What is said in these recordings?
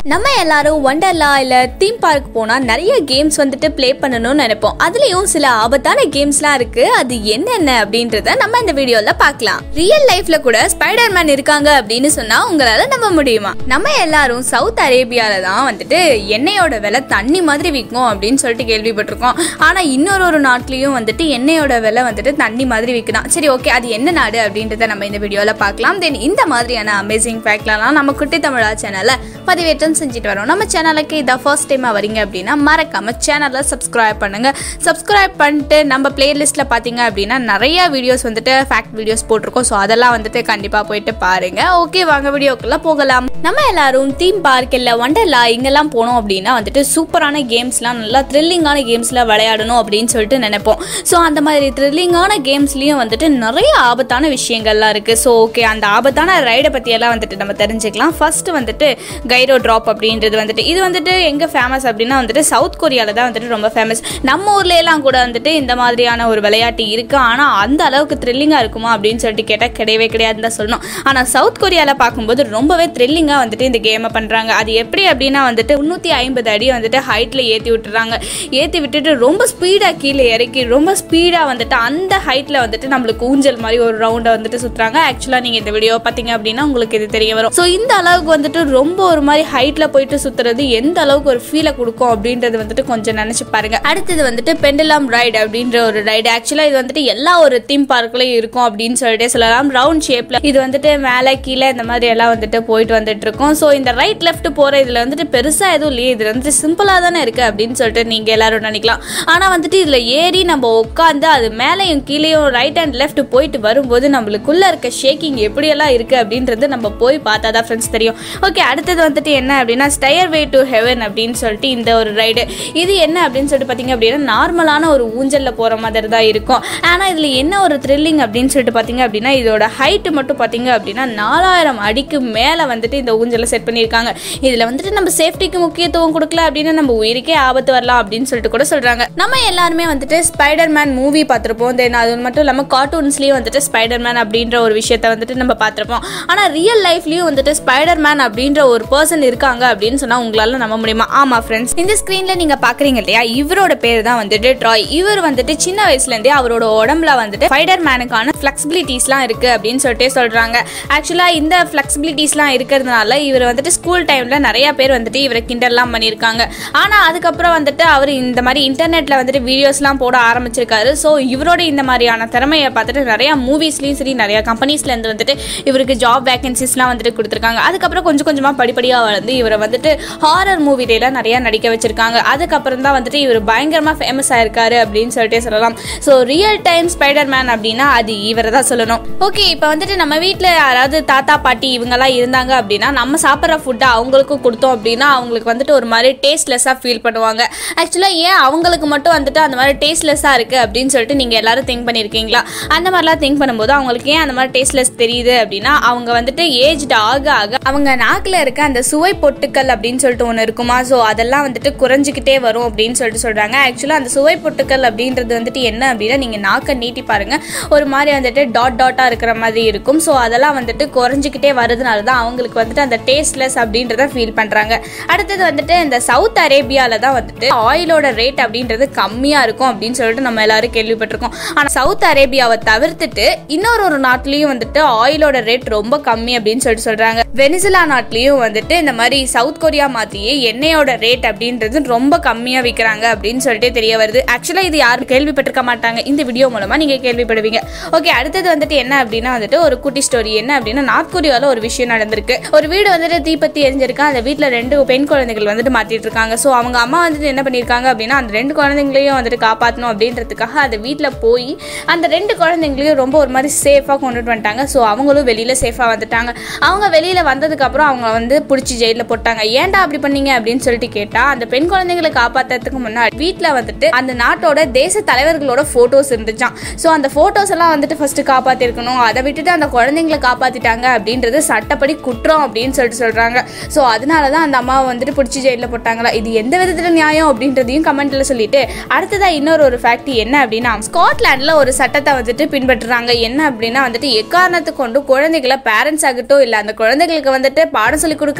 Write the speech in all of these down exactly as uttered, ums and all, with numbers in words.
நம்ம எல்லாரும் வண்டர்லா இல்ல தீம் பார்க் போனா நிறைய கேம்ஸ் வந்துட்டு ப்ளே பண்ணணும்னு நினைப்போம். அதுலயும் சில ஆபத்தான கேம்ஸ்லாம் இருக்கு. அது என்னென்ன அப்படின்றத நம்ம இந்த வீடியோல பார்க்கலாம். ரியல் லைஃப்ல கூட ஸ்பைடர்மேன் இருக்காங்க அப்படின்னு சொன்னா உங்களால நம்ப முடியுமா? நம்ம எல்லாரும் சவுத் அரேபியால தான் வந்துட்டு எண்ணெயோட விலை தண்ணி மாதிரி விற்கும் அப்படின்னு சொல்லிட்டு கேள்விப்பட்டிருக்கோம். ஆனா இன்னொரு ஒரு நாட்டிலையும் வந்துட்டு எண்ணெயோட விலை வந்துட்டு தண்ணி மாதிரி விற்கலாம். சரி, ஓகே, அது என்ன நாடு அப்படின்றத நம்ம இந்த வீடியோல பார்க்கலாம். தென் இந்த மாதிரியான அமேசிங் ஃபேக்ட்லாம் நம்ம குட்டி தமிழா சேனல்ல பதிவேற்றம் செஞ்சுட்டு வரோம். நம்ம சேனலுக்கு இதை ஃபர்ஸ்ட் டைமா வரீங்க அப்படின்னா மறக்காம சேனலை சப்ஸ்கிரைப் பண்ணுங்க. சப்ஸ்கிரைப் பண்ணிட்டு நம்ம பிளேலிஸ்ட்ல பாத்தீங்க அப்படின்னா நிறைய வீடியோஸ் வந்துட்டு ஃபேக்ட் வீடியோஸ் போட்டிருக்கோம். ஸோ அதெல்லாம் வந்துட்டு கண்டிப்பா போயிட்டு பாருங்க. ஓகே, வாங்க வீடியோக்குள்ள போகலாம். நம்ம எல்லாரும் தீம் பார்க் இல்ல வண்டர்லா இங்கெல்லாம் போனோம் அப்படின்னா வந்துட்டு சூப்பரான கேம்ஸ்லாம் நல்லா த்ரில்லிங்கான கேம்ஸ்ல விளையாடணும் அப்படின்னு சொல்லிட்டு நினைப்போம். ஸோ அந்த மாதிரி த்ரில்லிங்கான கேம்ஸ்லயும் வந்துட்டு நிறைய ஆபத்தான விஷயங்கள்லாம் இருக்கு. ஸோ ஓகே, அந்த ஆபத்தான ரைடை பத்தி எல்லாம் வந்துட்டு நம்ம தெரிஞ்சுக்கலாம். ஃபர்ஸ்ட் வந்துட்டு கைரோ டிராப் அப்படின்றது வந்துட்டு இது வந்துட்டு எங்க ஃபேமஸ் அப்படின்னா வந்துட்டு சவுத் கொரியால தான் வந்துட்டு ரொம்ப ஃபேமஸ். நம்ம ஊர்ல எல்லாம் கூட வந்துட்டு இந்த மாதிரியான ஒரு விளையாட்டு இருக்கு. ஆனா அந்த அளவுக்கு த்ரில்லிங்கா இருக்குமா அப்படின்னு சொல்லிட்டு கேட்டா கிடையவே கிடையாதுன்னு தான் சொல்லணும். ஆனா சவுத் கொரியால பார்க்கும்போது ரொம்பவே த்ரில்லிங்கா வந்துட்டு இந்த கேமை பண்றாங்க. அது எப்படி அப்படின்னா வந்துட்டு முன்னூத்தி ஐம்பது அடி வந்துட்டு ஹைட்ல ஏத்தி விட்டுறாங்க. ஏத்தி விட்டுட்டு ரொம்ப ஸ்பீடா கீழே இறக்கி ரொம்ப ஸ்பீடா வந்துட்டு அந்த ஹைட்ல வந்துட்டு நம்மளுக்கு ஊஞ்சல் மாதிரி ஒரு ரவுண்டை வந்துட்டு சுத்துறாங்க. ஆக்சுவலா நீங்க இந்த வீடியோ பாத்தீங்க அப்படின்னா உங்களுக்கு இது தெரிய வரும். ஸோ இந்த அளவுக்கு வந்துட்டு ரொம்ப ஒரு மாதிரி ஹைட்ல போயிட்டு சுத்துறது எந்த அளவுக்கு ஒரு ஃபீலை கொடுக்கும் அப்படின்றது வந்துட்டு கொஞ்சம் நினைச்சு பாருங்க. அடுத்தது வந்துட்டு பெண்டிலம் ரைடு அப்படின்ற ஒரு ரைடு. ஆக்சுவலா இது வந்துட்டு எல்லா ஒரு தீம் பார்க்லயும் இருக்கும் அப்படின்னு சொல்லிட்டு சொல்லலாம். ரவுண்ட் ஷேப்ல இது வந்துட்டு மேலே கீழே இந்த மாதிரி எல்லாம் வந்துட்டு போயிட்டு வந்துட்டு இருக்கும். ஸோ இந்த ரைட் லெஃப்ட் போற இதுல வந்துட்டு பெருசா எதுவும் இல்லையே, இதுல வந்துட்டு சிம்பிளா தானே இருக்கு அப்படின்னு சொல்லிட்டு நீங்க எல்லாரும் நினைக்கலாம். ஆனா வந்துட்டு இதுல ஏறி நம்ம உட்காந்து அது மேலேயும் கீழேயும் ரைட் அண்ட் லெஃப்ட் போயிட்டு வரும்போது நம்மளுக்குள்ள இருக்க ஷேக்கிங் எப்படியெல்லாம் இருக்கு அப்படின்றது நம்ம போய் பார்த்தாதான் ஃப்ரெண்ட்ஸ் தெரியும். ஓகே, அடுத்தது வந்துட்டு என்ன அப்படின்னா ஸ்டேர் வே டு ஹெவன் அப்படின்னு சொல்லிட்டு இந்த ஒரு ரைடு. இது என்ன அப்படின்னு சொல்லிட்டு பார்த்தீங்க அப்படின்னா நார்மலான ஒரு ஊஞ்சல்ல போற மாதிரி தான் இருக்கும். ஆனால் இதுல என்ன ஒரு த்ரில்லிங் அப்படின்னு சொல்லிட்டு பார்த்தீங்க அப்படின்னா இதோட ஹைட் மட்டும் பார்த்தீங்க அப்படின்னா நாலாயிரம் அடிக்கு மேலே வந்துட்டு இந்த ஊஞ்சலை செட் பண்ணியிருக்காங்க. இதுல வந்துட்டு நம்ம சேஃப்டிக்கு முக்கியத்துவம் கொடுக்கல அப்படின்னா நம்ம உயிருக்கே ஆபத்து வரலாம் அப்படின்னு சொல்லிட்டு கூட சொல்றாங்க. நம்ம எல்லாருமே வந்துட்டு ஸ்பைடர்மேன் மூவி பார்த்திருப்போம். தென் அது மட்டும் இல்லாமல் கார்ட்டூன்ஸ்லயும் வந்துட்டு ஸ்பைடர்மேன் அப்படின்ற ஒரு விஷயத்த வந்துட்டு நம்ம பார்த்திருப்போம். ஆனா ரியல் லைஃப்லயும் வந்துட்டு ஸ்பைடர்மேன் அப்படின்ற ஒரு பர்சன் இருக்காங்க அப்படின்னு சொன்னா உங்களால நம்ப முடியுமா? ஆமா ஃப்ரெண்ட்ஸ், இந்த ஸ்கிரீன்ல நீங்க பாக்குறீங்க இல்லையா, இவரோட பேர் தான் வந்துட்டு ட்ராய். இவர் வந்துட்டு சின்ன வயசுல இருந்தே அவரோட உடம்புல வந்துட்டு ஸ்பைடர்மேனுக்கான ஃபிளெக்சிபிலிட்டிஸ்லாம் இருக்கு அப்படின்னு சொல்லிட்டு சொல்றாங்க. ஆக்சுவலா இந்த ஃபிளெக்சிபிலிட்டிஸ்லாம் இருக்கிறதுனால இவர் வந்துட்டு ஸ்கூல் டைம்ல நிறைய பேர் வந்துட்டு இவரை கிண்டல்லாம் பண்ணியிருக்காங்க. ஆனா அதுக்கப்புறம் வந்துட்டு அவர் இந்த மாதிரி இன்டர்நெட்ல வந்துட்டு வீடியோஸ்லாம் போட ஆரம்பிச்சிருக்காரு. ஸோ இவரோட இந்த மாதிரியான திறமையை பார்த்துட்டு நிறைய மூவிஸ்லயும் சரி நிறைய கம்பெனிஸ்ல இருந்து வந்துட்டு இவருக்கு ஜாப் வேகன்சிஸ்லாம் வந்துட்டு கொடுத்துருக்காங்க. அதுக்கப்புறம் கொஞ்சம் கொஞ்சமா படிப்படியா வளர்ந்து இவரை வந்துட்டு ஹாரர் மூவில நிறைய நடிக்க வச்சிருக்காங்க. அதுக்கப்புறம் தான் வந்துட்டு இவர் பயங்கரமா ஃபேமஸ் ஆயிருக்காரு அப்படின்னு சொல்லிட்டே சொல்லலாம். ஸோ ரியல் டைம் ஸ்பைடர்மேன் அப்படின்னா அது இவரை தான் சொல்லணும். ஓகே, இப்போ வந்துட்டு நம்ம வீட்டில் யாராவது தாத்தா பாட்டி இவங்கெல்லாம் இருந்தாங்க அப்படின்னா நம்ம சாப்பிட்ற ஃபுட்டை அவங்களுக்கும் கொடுத்தோம் அப்படின்னா அவங்களுக்கு வந்துட்டு ஒரு மாதிரி டேஸ்ட்லெஸ்ஸாக ஃபீல் பண்ணுவாங்க. ஆக்சுவலாக ஏன் அவங்களுக்கு மட்டும் வந்துட்டு அந்த மாதிரி டேஸ்ட்லெஸ்ஸாக இருக்கு அப்படின்னு சொல்லிட்டு நீங்கள் எல்லாரும் திங்க் பண்ணியிருக்கீங்களா? அந்த மாதிரிலாம் திங்க் பண்ணும்போது அவங்களுக்கு ஏன் அந்த மாதிரி டேஸ்ட்லெஸ் தெரியுது அப்படின்னா அவங்க வந்துட்டு ஏஜ்டு ஆக ஆக அவங்க நாக்கில் இருக்க அந்த சுவை பொட்டுக்கள் அப்படின்னு சொல்லிட்டு ஒன்று இருக்குமா. ஸோ அதெல்லாம் வந்துட்டு குறைஞ்சிக்கிட்டே வரும் அப்படின்னு சொல்லிட்டு சொல்றாங்க. ஆக்சுவலாக அந்த சுவை பொட்டுக்கள் அப்படின்றது வந்துட்டு என்ன அப்படின்னா நீங்க நாக்கை நீட்டி பாருங்க, ஒரு மாதிரி வந்துட்டு டாட் டாட்டா இருக்கிற மாதிரி இருக்கும். ஸோ அதெல்லாம் வந்துட்டு குறைஞ்சிக்கிட்டே வருதுனால தான் அவங்களுக்கு வந்துட்டு அந்த டேஸ்ட்லெஸ் அப்படின்றத ஃபீல் பண்றாங்க. அடுத்தது வந்துட்டு இந்த சவுத் அரேபியால தான் வந்துட்டு ஆயிலோட ரேட் அப்படின்றது கம்மியா இருக்கும் அப்படின்னு சொல்லிட்டு நம்ம எல்லாரும் கேள்விப்பட்டிருக்கோம். ஆனால் சவுத் அரேபியாவை தவிர்த்துட்டு இன்னொரு ஒரு நாட்டிலையும் வந்துட்டு ஆயிலோட ரேட் ரொம்ப கம்மி அப்படின்னு சொல்லிட்டு சொல்றாங்க. வெனிசுலா நாட்டிலையும் வந்துட்டு இந்த மாதிரி சவுத் கொரியா மாதிரியே எண்ணெயோட ரேட் அப்படின்றது ரொம்ப கம்மியா விற்கிறாங்க அப்படின்னு சொல்லிட்டு தெரிய வருது. ஆக்சுவலா இது யாரும் கேள்விப்பட்டிருக்க மாட்டாங்க. இந்த வீடியோ மூலமா நீங்க கேள்விப்படுவீங்க. ஓகே, அடுத்தது வந்துட்டு என்ன அப்படின்னா வந்துட்டு ஒரு குட்டி ஸ்டோரி. என்ன அப்படின்னா நார்த் கொரியால ஒரு விஷயம் நடந்திருக்கு. ஒரு வீடு வந்துட்டு தீப்பத்தி எரிஞ்சிருக்கு. அந்த வீட்டுல ரெண்டு பெண் குழந்தைகள் வந்துட்டு மாத்திட்டு இருக்காங்க. ஸோ அவங்க அம்மா வந்துட்டு என்ன பண்ணிருக்காங்க அப்படின்னா அந்த ரெண்டு குழந்தைங்களையும் வந்துட்டு காப்பாற்றணும் அப்படின்றதுக்காக அந்த வீட்டுல போய் அந்த ரெண்டு குழந்தைங்களையும் ரொம்ப ஒரு மாதிரி சேஃபா கொண்டுட்டு வந்துட்டாங்க. ஸோ அவங்களும் வெளியில சேஃபா வந்துட்டாங்க. அவங்க வெளியில வந்ததுக்கு அப்புறம் அவங்க வந்து பிடிச்சி ஜெயில போட்டாங்க. ஏன்டா அப்படி பண்ணீங்க அப்படின்னு சொல்லிட்டு கேட்டா அந்த பெண் குழந்தைகளை காப்பாற்றுறதுக்கு முன்னாடி வீட்டுல வந்துட்டு அந்த நாட்டோட தேச தலைவர்களோட போட்டோஸ் இருந்துச்சான். ஸோ அந்த போட்டோஸ் எல்லாம் வந்துட்டு ஃபர்ஸ்ட் காப்பாத்திருக்கணும். அதை விட்டுட்டு அந்த குழந்தைங்களை காப்பாத்திட்டாங்க அப்படின்றது சட்டப்படி குற்றம் அப்படின்னு சொல்லிட்டு சொல்றாங்க. ஸோ அதனாலதான் அந்த அம்மாவை வந்துட்டு பிடிச்சி ஜெயில போட்டாங்களா. இது எந்த விதத்துல நியாயம் அப்படின்றதையும் கமெண்ட்ல சொல்லிட்டு அடுத்ததா இன்னொரு ஒரு ஃபேக்ட் என்ன அப்படின்னா ஸ்காட்லாண்ட்ல ஒரு சட்டத்தை வந்துட்டு பின்பற்றுறாங்க. என்ன அப்படின்னா வந்துட்டு எக்காரணத்தை கொண்டு குழந்தைகளை பேரண்ட்ஸ் ஆகட்டும் இல்ல அந்த குழந்தைகளுக்கு வந்துட்டு பாடம் சொல்லி கொடுக்குற டீச்சர்ஸ்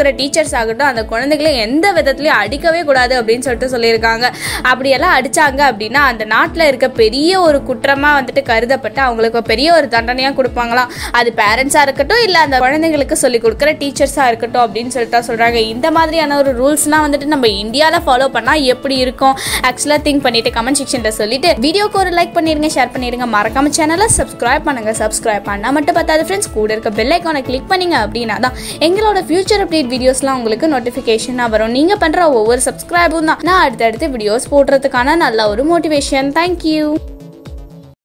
டீச்சர்ஸ் ஆகட்டும் அந்த குழந்தைகளை எந்த விதத்துலையும் அடிக்கவே கூடாது அப்படின்னு சொல்லிட்டு சொல்லியிருக்காங்க. அப்படியெல்லாம் அடிச்சாங்க அப்படின்னா அந்த நாட்டில் இருக்க பெரிய ஒரு குற்றமாக வந்துட்டு கருதப்பட்டு அவங்களுக்கு பெரிய ஒரு தண்டனையாக கொடுப்பாங்களாம். அது பேரண்ட்ஸாக இருக்கட்டும் இல்லை அந்த குழந்தைங்களுக்கு சொல்லிக் கொடுக்குற டீச்சர்ஸாக இருக்கட்டும் அப்படின்னு சொல்லிட்டு சொல்கிறாங்க. இந்த மாதிரியான ஒரு ரூல்ஸ்லாம் வந்துட்டு நம்ம இந்தியாவில் ஃபாலோ பண்ணால் எப்படி இருக்கும் ஆக்சுவலாக திங்க் பண்ணிட்டு கமெண்ட் செக்ஷனில் சொல்லிட்டு வீடியோக்கு ஒரு லைக் பண்ணிடுங்க, ஷேர் பண்ணிடுங்க, மறக்காம சேனலை சப்ஸ்கிரைப் பண்ணுங்க. சப்ஸ்கிரைப் பண்ணால் மட்டும் பார்த்தாது ஃப்ரெண்ட்ஸ், கூட இருக்க பெல் ஐக்கானை கிளிக் பண்ணிங்க அப்படின்னா தான் எங்களோட ஃபியூச்சர் அப்டேட் வீடியோஸ்லாம் உங்களுக்கு நோட்டிஃபிகேஷனாக வரும். நீங்கள் பண்ணுற ஒவ்வொரு சப்ஸ்கிரைபும் தான் நான் அடுத்தடுத்து வீடியோஸ் போடுறதுக்கான நல்ல ஒரு மோட்டிவேஷன். தேங்க்யூ.